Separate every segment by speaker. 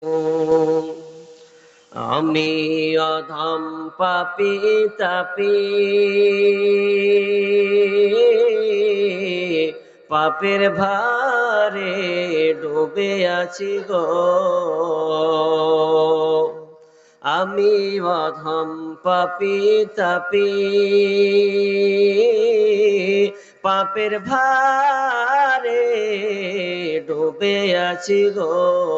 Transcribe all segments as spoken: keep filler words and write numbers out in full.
Speaker 1: আমি অধম পাপী তাপী পাপের ভারে ডুবে আছি গো। আমি অধম পাপী তাপী পাপের ভারে ডুবে আছি গো।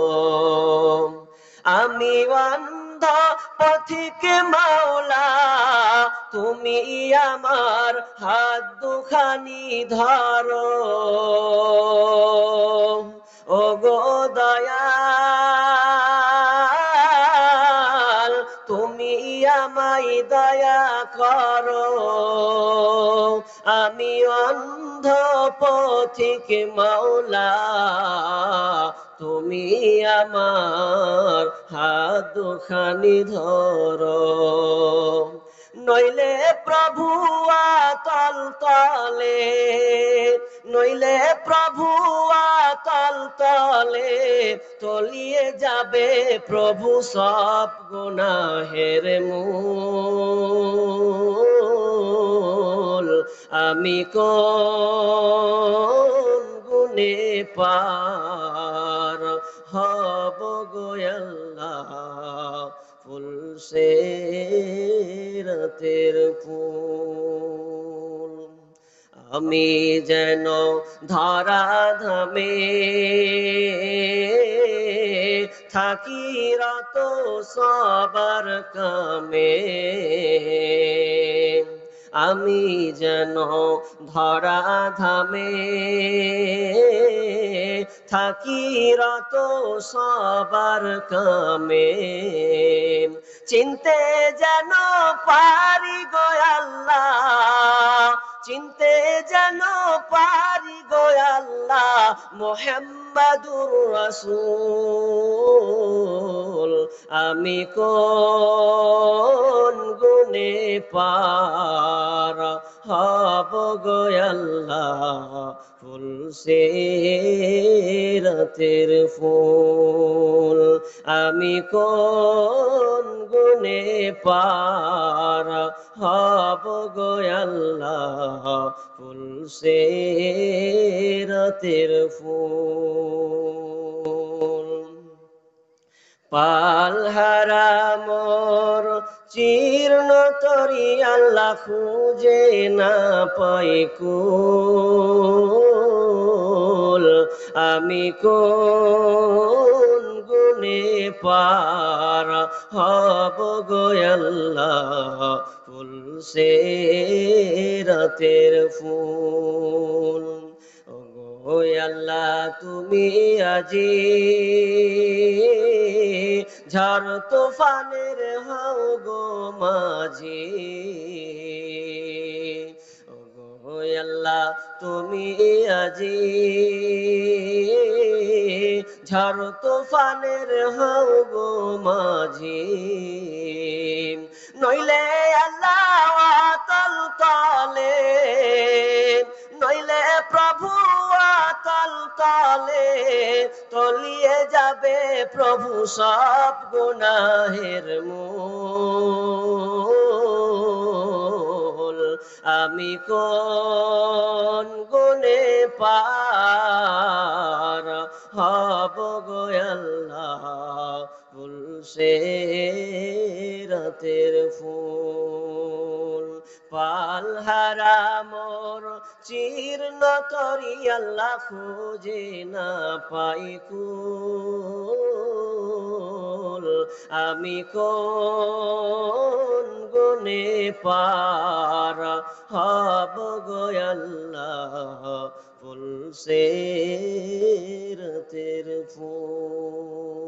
Speaker 1: আমি অন্ধ পথিক মাওলা, তুমি আমার হাত দুখানি ধরো। ও গো দয়াল, তুমি আমায় দয়া করো। আমি অন্ধ পথিক মাওলা, তুমি আমার হাত দুখানি ধরো। নইলে প্রভু আতল তলে, নইলে প্রভু আতল তলে তলিয়ে যাবে প্রভু সব গুনাহের মূল। আমি কোন গুনে পার হব গো আল্লাহ, ফুল সে রাতের ফুল। আমি যেন ধরা ধামে থাকি রত সবার কামে। আমি যেন ধরা ধামে থাকি রত সবার কামে। চিনতে যেন পারি গো আল্লাহ, চিনতে যেন পারি গো আল্লাহ মুহাম্মাদুর রাসূল। আমি কোন গুনে পার হব গো আল্লাহ, ফুল সে রাতের ফুল। আমি কোন গুনে পার হব গো আল্লাহ, ফুল সে রাতের ফুল। পালহারা মোর জীর্ণ তরি আল্লাহ খুঁজে না পাই কুল। আমি কোন গুনে পার হব গো আল্লাহ, ফুল সে রাতের ফুল। ও আল্লাহ তুমি আজি ঝড় তুফানের হও গো মাঝি। ও আল্লাহ তুমি আজি ঝড় তুফানের হও গো মাঝি। নইলে আল্লাহ আতল তলে, নইলে প্রভু আতল তলে তলিয়ে যাবে প্রভু সব গুনাহের মূল। আমি কোন গুনে পার হব গো আল্লাহ, ফুল সে রাতের ফুল। পালহারা মোর জীর্ণ তরি আল্লাহ খুঁজে না পাই কুল। আমি কোন গুনে পার হব গো আল্লাহ, ফুল সে রাতের ফুল।